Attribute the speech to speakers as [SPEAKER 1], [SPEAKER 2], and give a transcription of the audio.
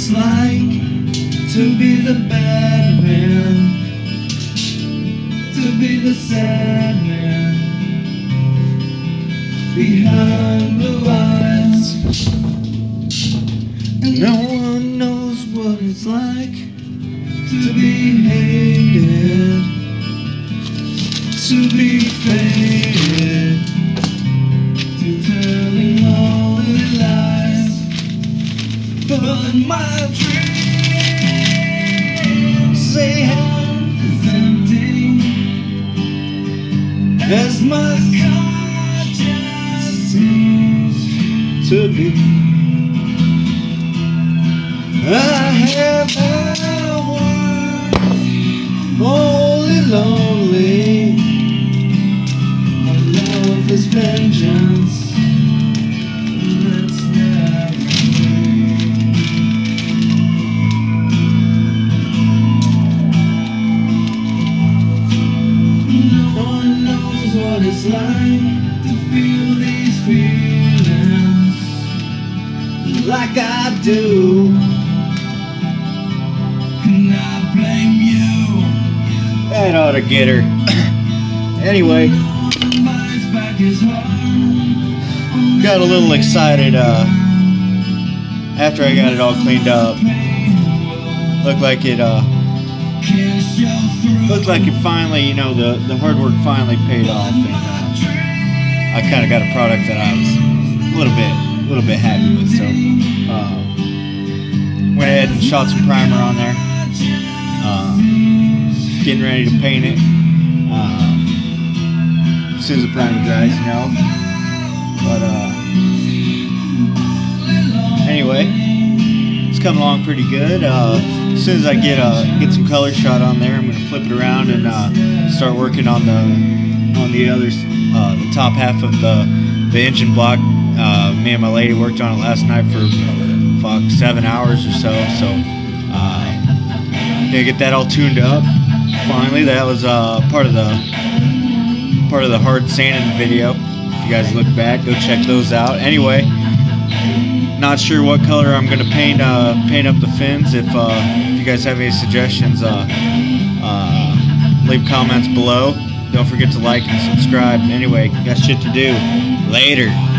[SPEAKER 1] it's like to be the bad man, to be the sad man behind blue eyes. And no one knows what it's like to be hated, to be faded, to telling all the lies. But my dreams, they have is empty, as my conscience seems to be. I have hours only lonely. My love is vengeance. Let's never leave. No one knows what it's like to feel these feelings like I do. And I blame you.
[SPEAKER 2] That ought to get her. Anyway, got a little excited after I got it all cleaned up. Looked like it finally, you know, the hard work finally paid off, and I kind of got a product that I was a little bit happy with. So went ahead and shot some primer on there. Getting ready to paint it as soon as the primer dries, you know. But anyway, it's coming along pretty good. As soon as I get some color shot on there, I'm gonna flip it around and start working on the other the top half of the engine block. Me and my lady worked on it last night for 7 hours or so. So gonna get that all tuned up. Finally, that was part of the hard sanding video. If you guys look back, go check those out. Anyway, not sure what color I'm gonna paint up the fins. If you guys have any suggestions, leave comments below. Don't forget to like and subscribe. Anyway, got shit to do. Later.